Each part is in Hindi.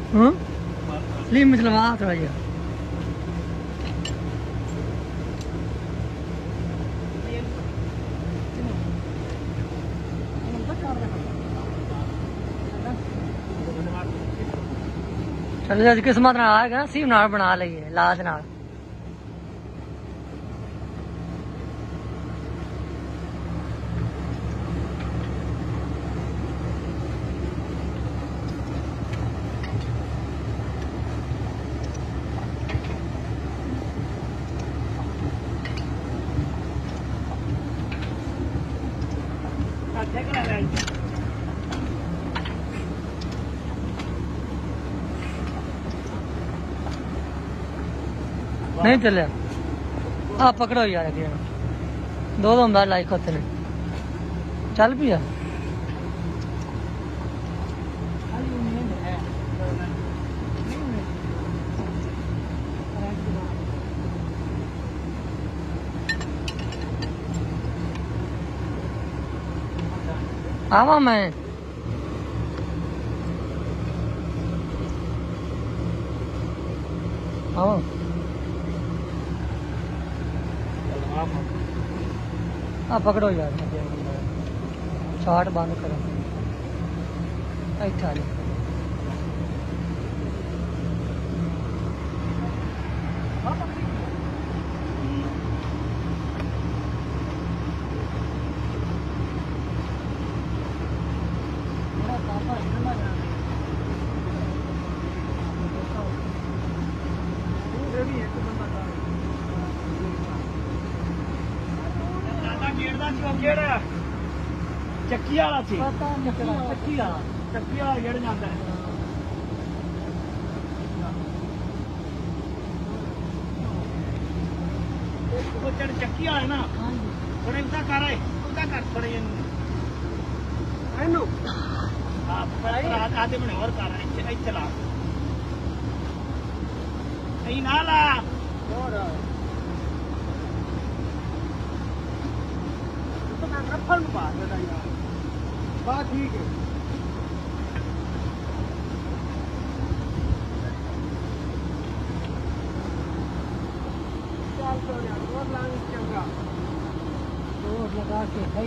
स्लिम मचलवा थोड़ा जिहा चलो अज किस्मत नाल आएगा ना सीम नाल बना लईए लाश नाल नहीं चलिया हाँ पकड़ो यार दो अंदाज लाइक होते ने चल पिया आवा मैं आवा हाँ पकड़ो यार चाट बंद करो इतना ਚੱਕੀ ਵਾਲਾ ਸੀ ਚੱਕੀ ਵਾਲਾ ਜਿਹੜਾ ਜਾਂਦਾ ਹੈ ਉਹ ਚੜ ਚੱਕੀ ਵਾਲਾ ਨਾ ਥੋੜੇ ਉਦਾਂ ਕਰ ਥੋੜੇ ਇਹਨੂੰ ਹਾਂ ਪਰ ਆਦੇ ਬਣੇ ਹੋਰ ਕਰ ਇੱਥੇ ਲਾ ਨਹੀਂ ਨਾ ਲਾ ਹੋਰ रफल में बात है यार बात ठीक है चल तो यार और लाने चंगा और लगा के है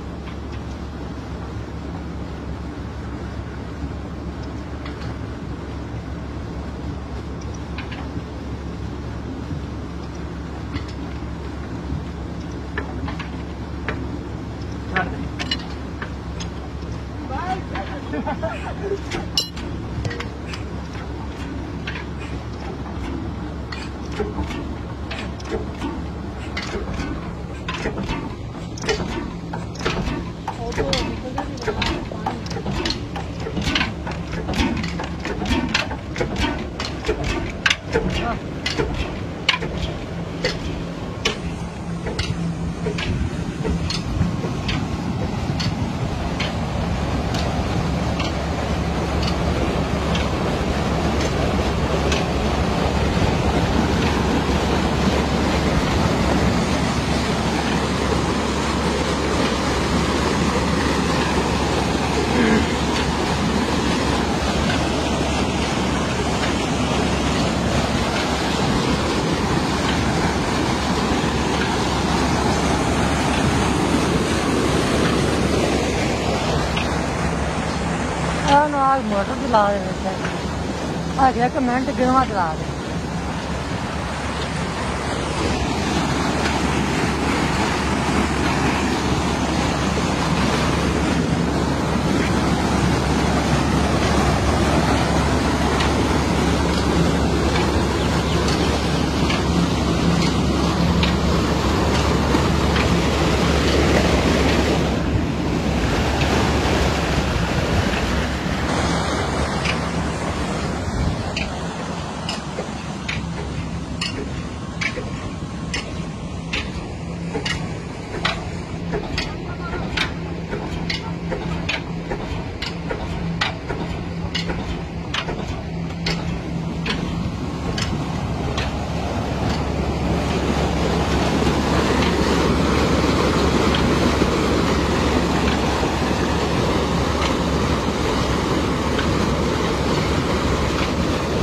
मोटर चला रहे कमेंट गिरवा चला रहे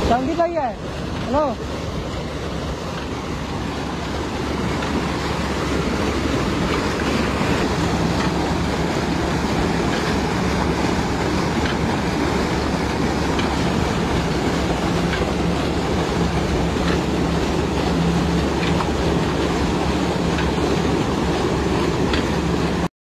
संदीप भैया हेलो